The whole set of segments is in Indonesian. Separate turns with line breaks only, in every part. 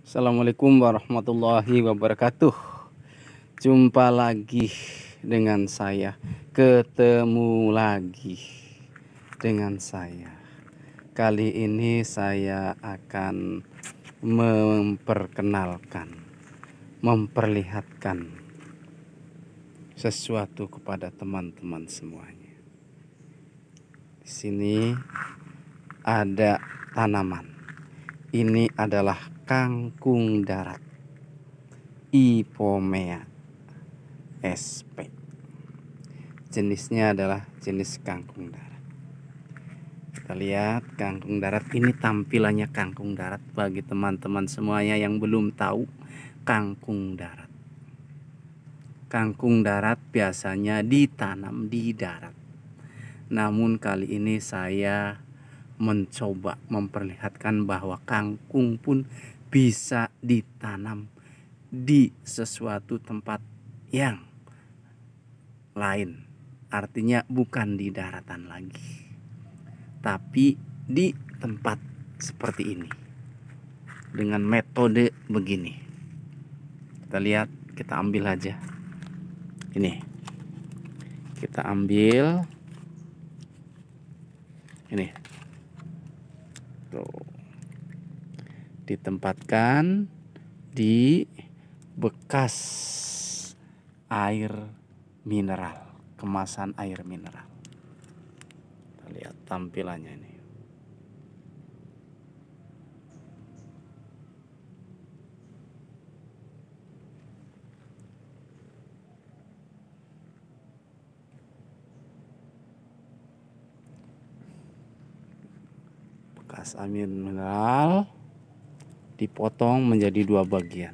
Assalamualaikum warahmatullahi wabarakatuh. Jumpa lagi dengan saya. Ketemu lagi dengan saya. Kali ini saya akan memperlihatkan sesuatu kepada teman-teman semuanya. Di sini ada tanaman. Ini adalah kangkung darat, Ipomea sp. Jenisnya adalah jenis kangkung darat. Kita lihat kangkung darat ini, tampilannya kangkung darat. Bagi teman-teman semuanya yang belum tahu kangkung darat. Kangkung darat biasanya ditanam di darat. Namun kali ini saya mencoba memperlihatkan bahwa kangkung pun bisa ditanam di sesuatu tempat yang lain. Artinya bukan di daratan lagi, tapi di tempat seperti ini dengan metode begini. Kita lihat, kita ambil aja. Ini kita ambil ini. Tuh, ditempatkan di bekas air mineral, kemasan air mineral. Kita lihat tampilannya ini. Bekas air mineral dipotong menjadi 2 bagian.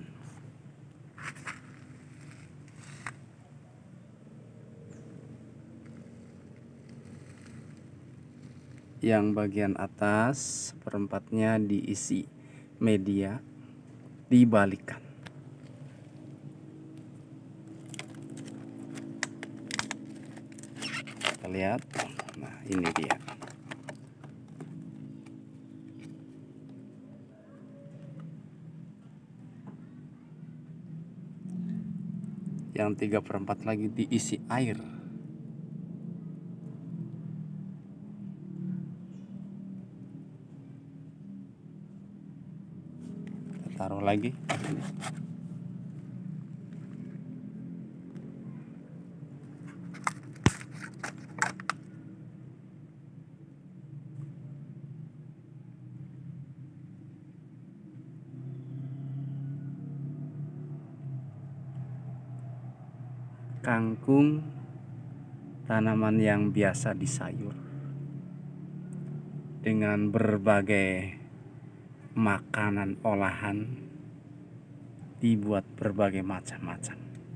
Yang bagian atas seperempatnya diisi media, dibalikan. Kita lihat, nah ini dia. Yang 3/4 lagi diisi air. Kita taruh lagi. Kangkung tanaman yang biasa di sayur dengan berbagai makanan olahan, dibuat berbagai macam-macam.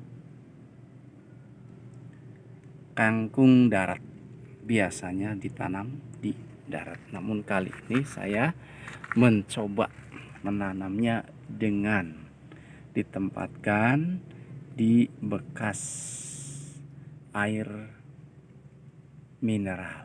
Kangkung darat biasanya ditanam di darat, namun kali ini saya mencoba menanamnya dengan ditempatkan di bekas air mineral.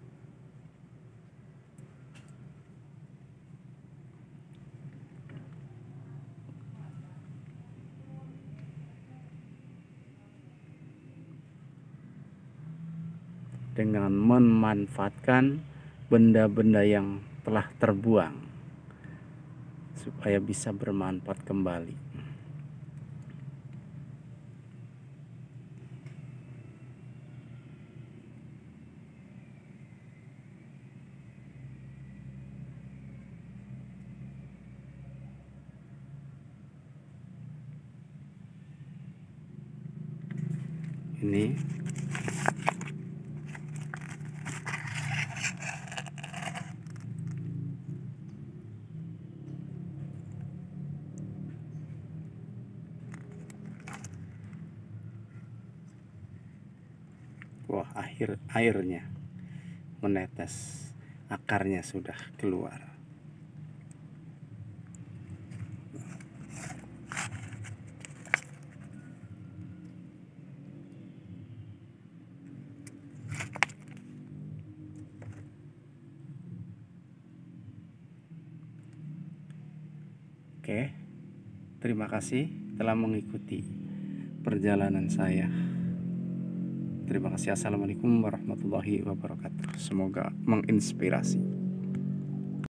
Dengan memanfaatkan benda-benda yang telah terbuang supaya bisa bermanfaat kembali. Ini wah, airnya menetes, akarnya sudah keluar. Oke, Terima kasih telah mengikuti perjalanan saya. Terima kasih. Assalamualaikum warahmatullahi wabarakatuh. Semoga menginspirasi.